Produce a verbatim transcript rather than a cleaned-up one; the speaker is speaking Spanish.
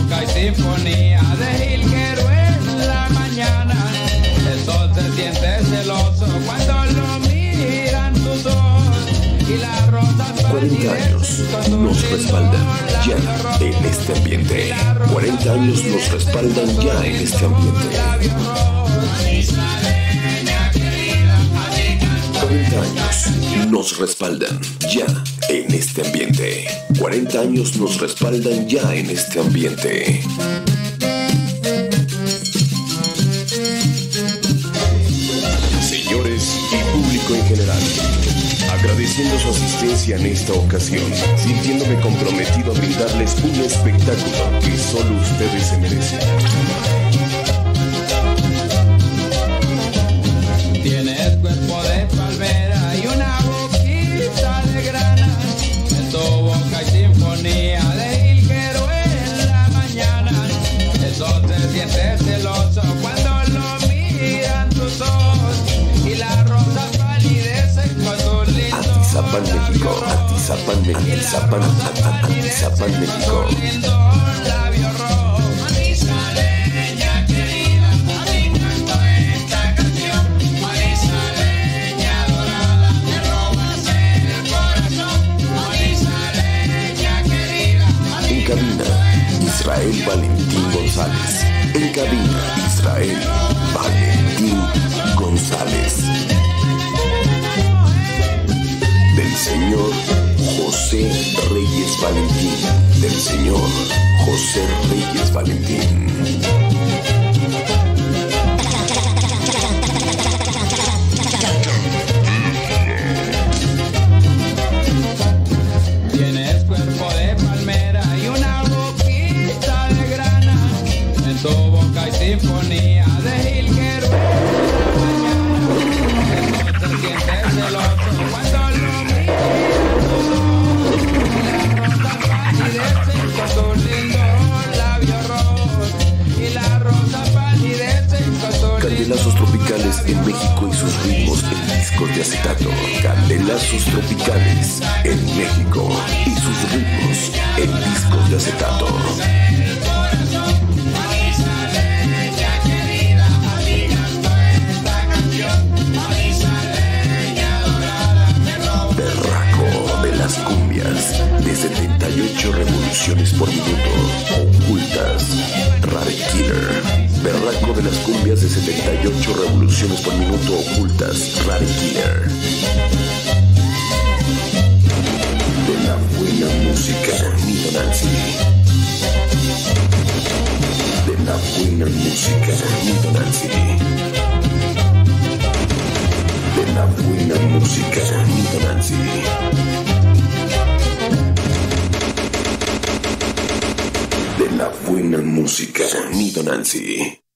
boca y sinfonía de jilguero en la mañana. El sol se siente celoso cuando lo miran tus ojos y las rosas cuarenta años nos respaldan ya en este ambiente. cuarenta años nos respaldan ya en este ambiente. cuarenta años nos respaldan ya en este ambiente. cuarenta años nos respaldan ya en este ambiente. Señores y público en general, agradeciendo su asistencia en esta ocasión, sintiéndome comprometido a brindarles un espectáculo que solo ustedes se merecen. Tienes cuerpo de palmera y una boquita de grana. En tu boca hay sinfonía de jilguero en la mañana. El sol se siente celoso cuando lo miran tus ojos y las rosas palidecen con sus lindos Atizapán, México. Atizapán, México. Atizapán, Atizapán, México. En cabina, Israel Valentín González. En cabina, Israel Valentín González. Del señor José Reyes Valentín. Del señor José Reyes Valentín. Tienes cuerpo de palmera y una boquita de grana. En tu boca hay sinfonía de jilguero en la mañana. El sol se siente celoso cuando lo miran tus ojos y las rosas palidecen con sus lindos labios rojos y las rosas palidecen con sus Candelazos tropicales en México y sus ritmos en discos de acetato. Candelazos tropicales en México y sus ritmos en discos de acetato. Berraco de las cumbias de setenta y ocho revoluciones por minuto. Ocultas. Rare Killer. Berraco de las cumbias de setenta y ocho revoluciones por minuto. Ocultas. Rare Killer. De la buena música. Sonido Nancy. De la buena música. Sonido Nancy. De la buena música. Sonido Nancy. De la buena música. Sonido Nancy.